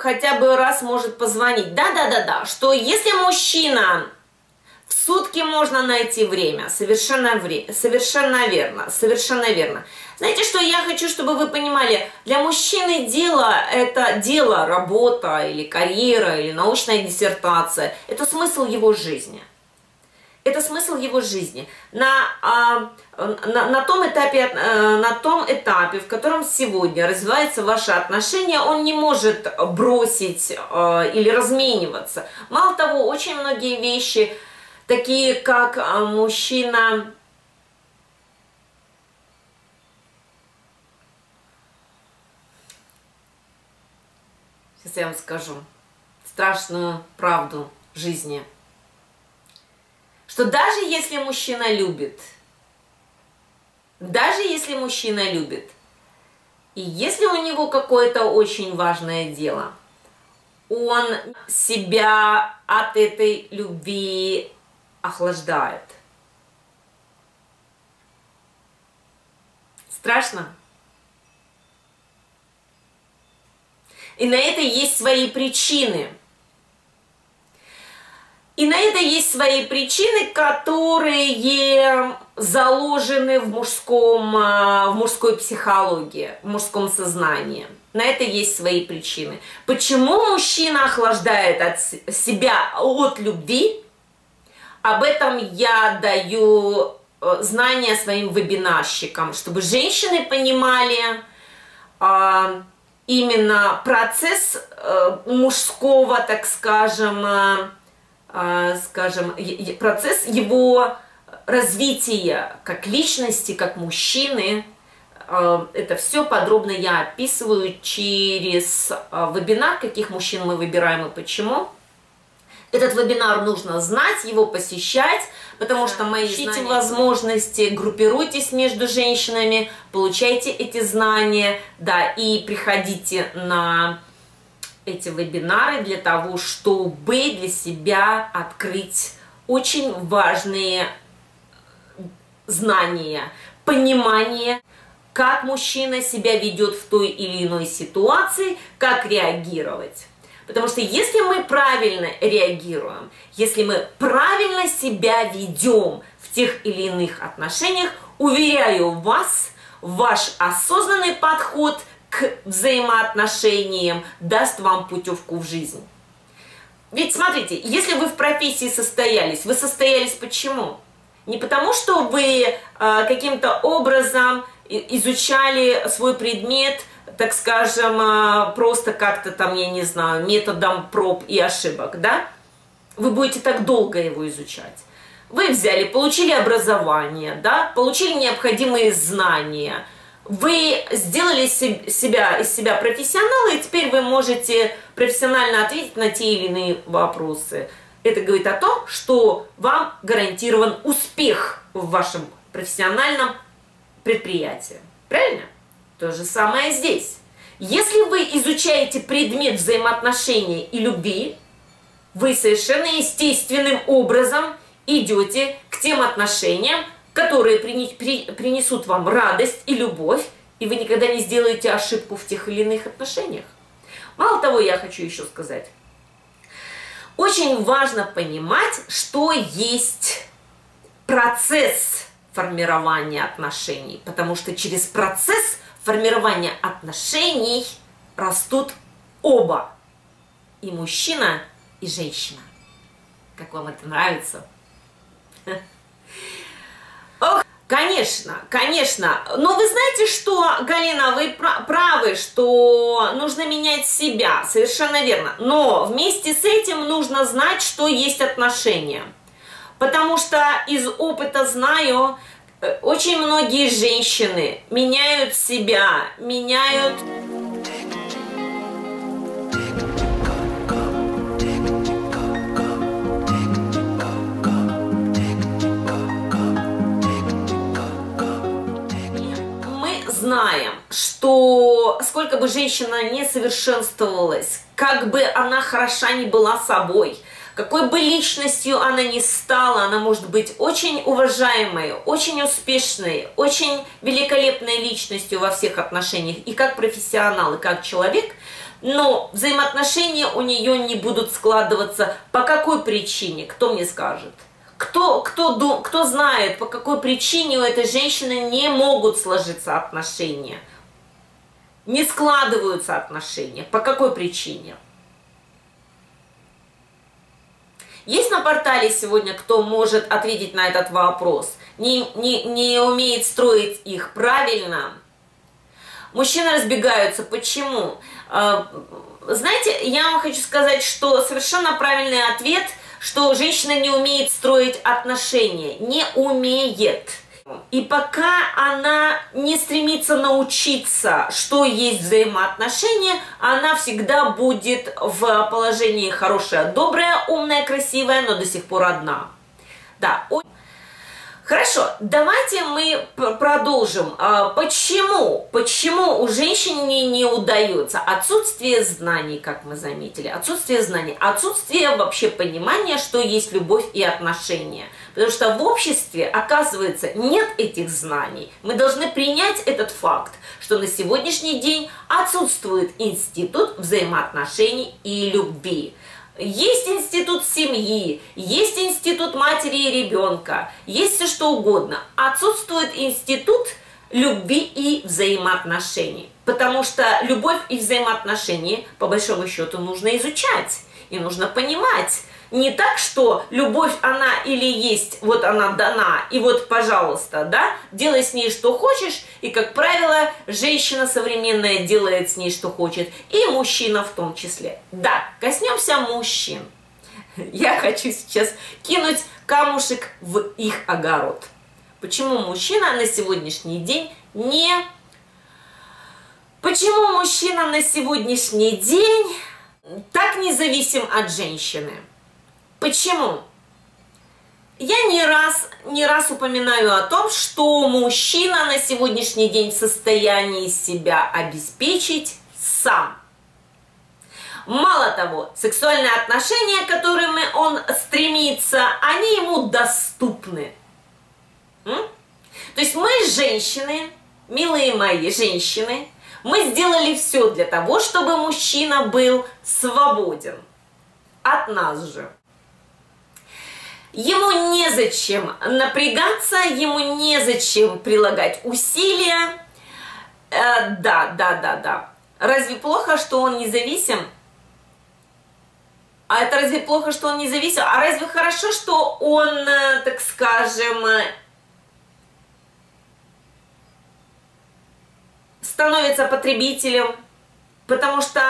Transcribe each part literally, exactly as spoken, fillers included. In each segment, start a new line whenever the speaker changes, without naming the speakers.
хотя бы раз может позвонить. Да-да-да-да, что если мужчина... В сутки можно найти время, совершенно, вре... совершенно верно, совершенно верно. Знаете, что я хочу, чтобы вы понимали, для мужчины дело – это дело, работа или карьера, или научная диссертация, это смысл его жизни. Это смысл его жизни. На, а, на, на, том этапе, на том этапе, в котором сегодня развиваются ваши отношения, он не может бросить а, или размениваться. Мало того, очень многие вещи... Такие как мужчина, сейчас я вам скажу страшную правду жизни, что даже если мужчина любит, даже если мужчина любит, и если у него какое-то очень важное дело, он себя от этой любви охлаждает. Страшно? И на это есть свои причины. И на это есть свои причины, которые заложены в мужском, в мужской психологии, в мужском сознании. На это есть свои причины. Почему мужчина охлаждает от себя от любви? Об этом я даю знания своим вебинарщикам, чтобы женщины понимали а, именно процесс а, мужского, так скажем, а, скажем, процесс его развития как личности, как мужчины. А, это все подробно я описываю через а, вебинар, каких мужчин мы выбираем и почему. Этот вебинар нужно знать, его посещать, потому что мои ищите возможности, группируйтесь между женщинами, получайте эти знания, да, и приходите на эти вебинары для того, чтобы для себя открыть очень важные знания, понимание, как мужчина себя ведет в той или иной ситуации, как реагировать. Потому что если мы правильно реагируем, если мы правильно себя ведем в тех или иных отношениях, уверяю вас, ваш осознанный подход к взаимоотношениям даст вам путевку в жизнь. Ведь смотрите, если вы в профессии состоялись, вы состоялись почему? Не потому, что вы э, каким-то образом изучали свой предмет, так скажем, просто как-то там, я не знаю, методом проб и ошибок, да? Вы будете так долго его изучать. Вы взяли, получили образование, да? Получили необходимые знания. Вы сделали себя, из себя профессионала, и теперь вы можете профессионально ответить на те или иные вопросы. Это говорит о том, что вам гарантирован успех в вашем профессиональном предприятии. Правильно? То же самое здесь. Если вы изучаете предмет взаимоотношений и любви, вы совершенно естественным образом идете к тем отношениям, которые принесут вам радость и любовь, и вы никогда не сделаете ошибку в тех или иных отношениях. Мало того, я хочу еще сказать. Очень важно понимать, что есть процесс формирования отношений, потому что через процесс формирования отношений растут оба, и мужчина, и женщина. Как вам это нравится? Ох, конечно, конечно. Но вы знаете, что, Галина, вы правы, что нужно менять себя, совершенно верно. Но вместе с этим нужно знать, что есть отношения. Потому что из опыта знаю, очень многие женщины меняют себя, меняют... Мы знаем, что сколько бы женщина не совершенствовалась, как бы она хороша ни была собой, какой бы личностью она ни стала, она может быть очень уважаемой, очень успешной, очень великолепной личностью во всех отношениях, и как профессионал, и как человек, но взаимоотношения у нее не будут складываться. По какой причине? Кто мне скажет? Кто, кто, кто знает, по какой причине у этой женщины не могут сложиться отношения? Не складываются отношения. По какой причине? Есть на портале сегодня, кто может ответить на этот вопрос? Не, не, не умеет строить их правильно? Мужчины разбегаются. Почему? Знаете, я вам хочу сказать, что совершенно правильный ответ, что женщина не умеет строить отношения. Не умеет. И пока она не стремится научиться, что есть взаимоотношения, она всегда будет в положении хорошая, добрая, умная, красивая, но до сих пор одна. Да. Хорошо, давайте мы продолжим. Почему? Почему у женщин не, не удается? Отсутствие знаний, как мы заметили. Отсутствие знаний. Отсутствие вообще понимания, что есть любовь и отношения. Потому что в обществе, оказывается, нет этих знаний. Мы должны принять этот факт, что на сегодняшний день отсутствует институт взаимоотношений и любви. Есть институт семьи, есть институт матери и ребенка, есть все что угодно. Отсутствует институт любви и взаимоотношений. Потому что любовь и взаимоотношения, по большому счету, нужно изучать и нужно понимать. Не так, что любовь, она или есть, вот она дана, и вот, пожалуйста, да, делай с ней что хочешь, и, как правило, женщина современная делает с ней что хочет, и мужчина в том числе. Да, коснемся мужчин. Я хочу сейчас кинуть камушек в их огород. Почему мужчина на сегодняшний день не... Почему мужчина на сегодняшний день так независим от женщины? Почему? Я не раз, не раз упоминаю о том, что мужчина на сегодняшний день в состоянии себя обеспечить сам. Мало того, сексуальные отношения, к которым он стремится, они ему доступны. М? То есть мы, женщины, милые мои женщины, мы сделали все для того, чтобы мужчина был свободен от нас же. Ему незачем напрягаться, ему незачем прилагать усилия. Э, да, да, да, да. Разве плохо, что он независим? А это разве плохо, что он независим? А разве хорошо, что он, так скажем, становится потребителем? Потому что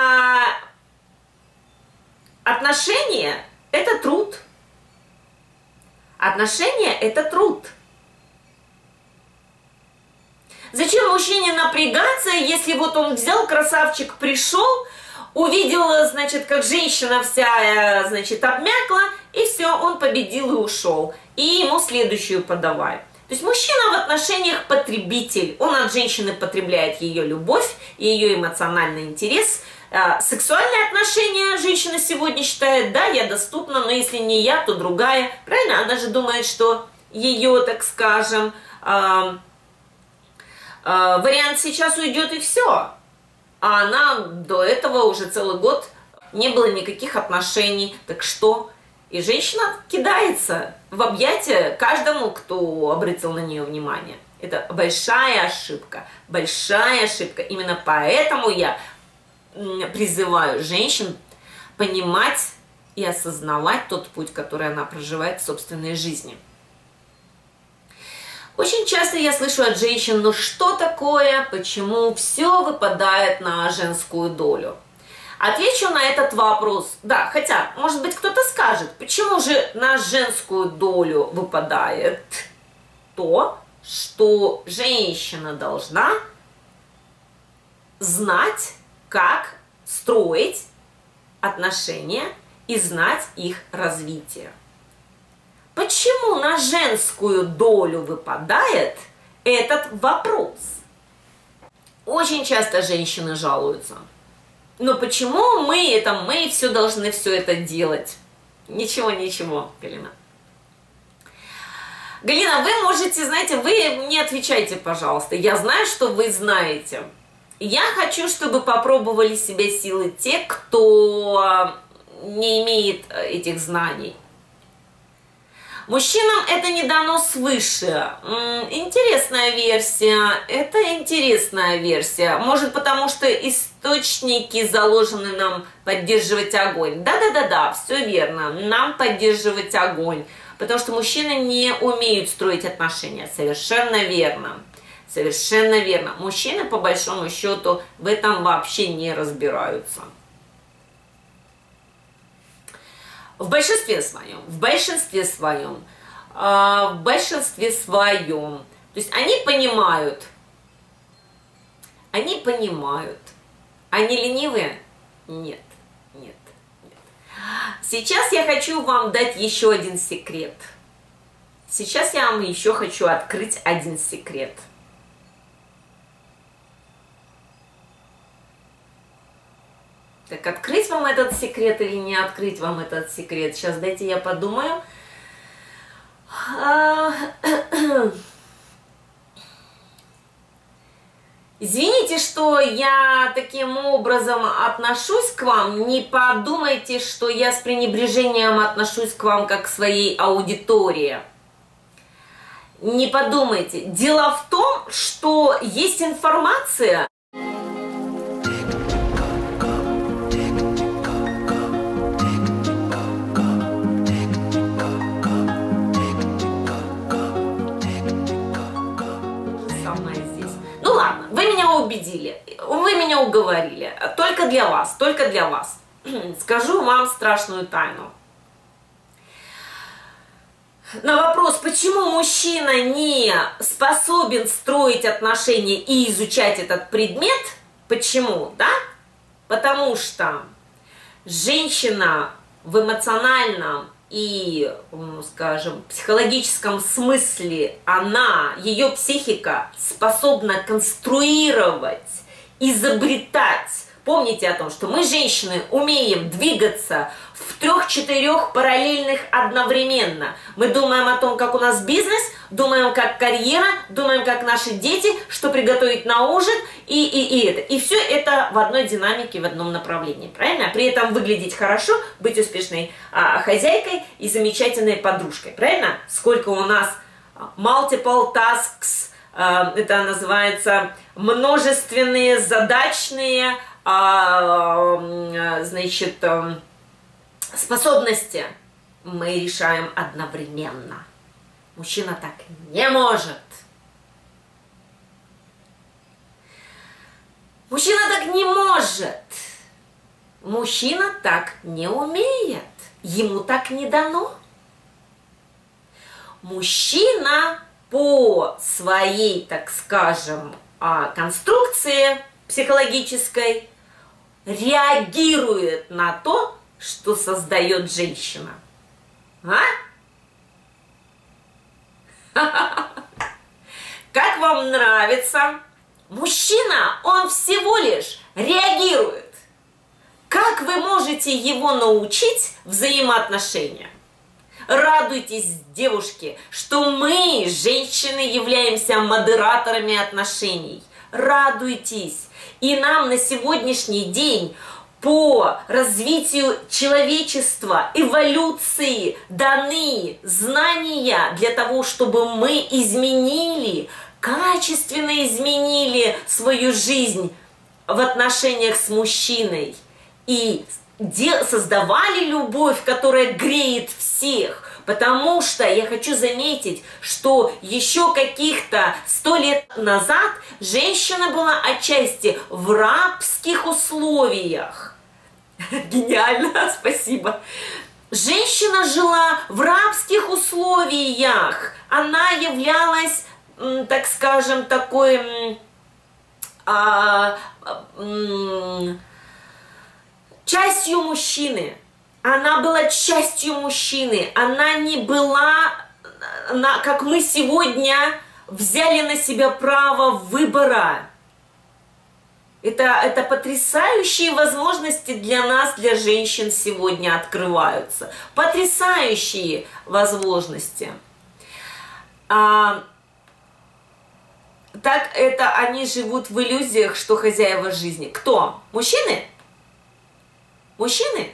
отношения – это труд. Отношения – это труд. Зачем мужчине напрягаться, если вот он взял, красавчик, пришел, увидел, значит, как женщина вся, значит, обмякла, и все, он победил и ушел. И ему следующую подавай. То есть мужчина в отношениях потребитель. Он от женщины потребляет ее любовь, ее эмоциональный интерес. Сексуальные отношения женщина сегодня считает, да, я доступна, но если не я, то другая. Правильно? Она же думает, что ее, так скажем, э, э, вариант сейчас уйдет и все. А она до этого уже целый год не было никаких отношений. Так что? И женщина кидается в объятия каждому, кто обратил на нее внимание. Это большая ошибка. Большая ошибка. Именно поэтому я призываю женщин понимать и осознавать тот путь, который она проживает в собственной жизни. Очень часто я слышу от женщин, ну что такое, почему все выпадает на женскую долю? Отвечу на этот вопрос. Да, хотя, может быть, кто-то скажет, почему же на женскую долю выпадает то, что женщина должна знать, как строить отношения и знать их развитие. Почему на женскую долю выпадает этот вопрос? Очень часто женщины жалуются. Но почему мы это, мы все должны все это делать? Ничего, ничего, Галина. Галина, вы можете, знаете, вы мне отвечайте, пожалуйста. Я знаю, что вы знаете. Я хочу, чтобы попробовали себя силы те, кто не имеет этих знаний. Мужчинам это не дано свыше. Интересная версия. Это интересная версия. Может, потому что источники заложены нам поддерживать огонь. Да-да-да-да, все верно. Нам поддерживать огонь. Потому что мужчины не умеют строить отношения. Совершенно верно. Совершенно верно. Мужчины, по большому счету, в этом вообще не разбираются. В большинстве своем, в большинстве своем, э, в большинстве своем. То есть они понимают, они понимают. Они ленивые? Нет, нет, нет. Сейчас я хочу вам дать еще один секрет. Сейчас я вам еще хочу открыть один секрет. Так, открыть вам этот секрет или не открыть вам этот секрет? Сейчас дайте я подумаю. Извините, что я таким образом отношусь к вам. Не подумайте, что я с пренебрежением отношусь к вам как к своей аудитории. Не подумайте. Дело в том, что есть информация. Убедили, вы меня уговорили, только для вас, только для вас. Скажу вам страшную тайну. На вопрос, почему мужчина не способен строить отношения и изучать этот предмет, почему, да? Потому что женщина в эмоциональном и, скажем, психологическом смысле, она, ее психика способна конструировать, изобретать. Помните о том, что мы, женщины, умеем двигаться в трех-четырех параллельных одновременно. Мы думаем о том, как у нас бизнес, думаем, как карьера, думаем, как наши дети, что приготовить на ужин, и, и, и это. И все это в одной динамике, в одном направлении, правильно? При этом выглядеть хорошо, быть успешной а, хозяйкой и замечательной подружкой, правильно? Сколько у нас multiple tasks, а, это называется множественные, задачные, а, значит, способности мы решаем одновременно. Мужчина так не может. Мужчина так не может. Мужчина так не умеет. Ему так не дано. Мужчина по своей, так скажем, конструкции психологической реагирует на то, что создает женщина. А? Как вам нравится? Мужчина, он всего лишь реагирует. Как вы можете его научить взаимоотношения? Радуйтесь, девушки, что мы, женщины, являемся модераторами отношений. Радуйтесь. И нам на сегодняшний день по развитию человечества, эволюции даны знания для того, чтобы мы изменили, качественно изменили свою жизнь в отношениях с мужчиной и создавали любовь, которая греет всех. Потому что я хочу заметить, что еще каких-то сто лет назад женщина была отчасти в рабских условиях. Гениально, спасибо. Женщина жила в рабских условиях. Она являлась, так скажем, такой а, а, частью мужчины. Она была частью мужчины. Она не была, как мы сегодня, взяли на себя право выбора. Это, это потрясающие возможности для нас, для женщин сегодня открываются. Потрясающие возможности. А, так это они живут в иллюзиях, что хозяева жизни. Кто? Мужчины? Мужчины?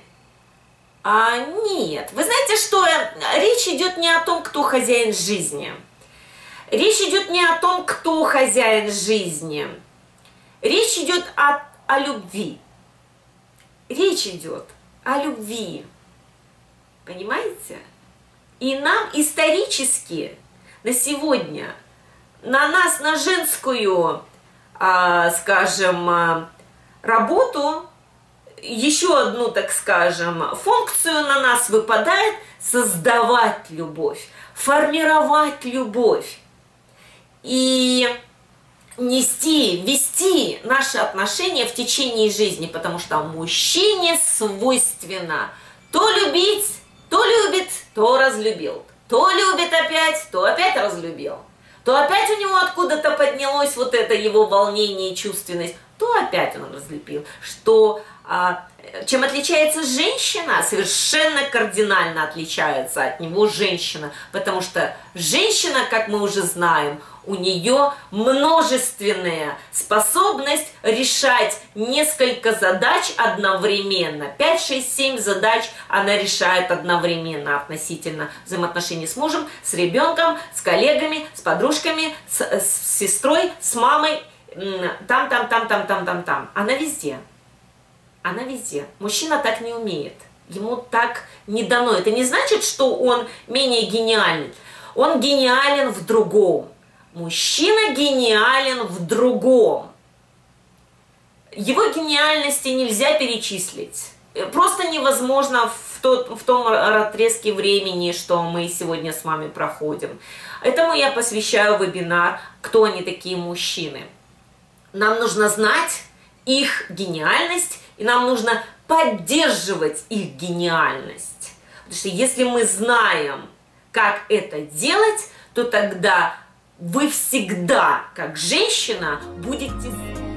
А нет. Вы знаете, что речь идет не о том, кто хозяин жизни. Речь идет не о том, кто хозяин жизни. Речь идет о, о любви. Речь идет о любви. Понимаете? И нам исторически на сегодня, на нас, на женскую, а, скажем, работу, еще одну, так скажем, функцию на нас выпадает создавать любовь, формировать любовь и нести, вести наши отношения в течение жизни, потому что мужчине свойственно то любить, то любит, то разлюбил, то любит опять, то опять разлюбил, то опять у него откуда-то поднялось вот это его волнение и чувственность, то опять он разлюбил. Что, а, чем отличается женщина? Совершенно кардинально отличается от него женщина, потому что женщина, как мы уже знаем, у нее множественная способность решать несколько задач одновременно. пять, шесть, семь задач она решает одновременно относительно взаимоотношений с мужем, с ребенком, с коллегами, с подружками, с, с сестрой, с мамой. Там, там, там, там, там, там, там. Она везде. Она везде. Мужчина так не умеет. Ему так не дано. Это не значит, что он менее гениален. Он гениален в другом. Мужчина гениален в другом. Его гениальности нельзя перечислить. Просто невозможно в, тот, в том отрезке времени, что мы сегодня с вами проходим. Этому я посвящаю вебинар «Кто они такие мужчины?». Нам нужно знать их гениальность, и нам нужно поддерживать их гениальность. Потому что если мы знаем, как это делать, то тогда вы всегда, как женщина, будете...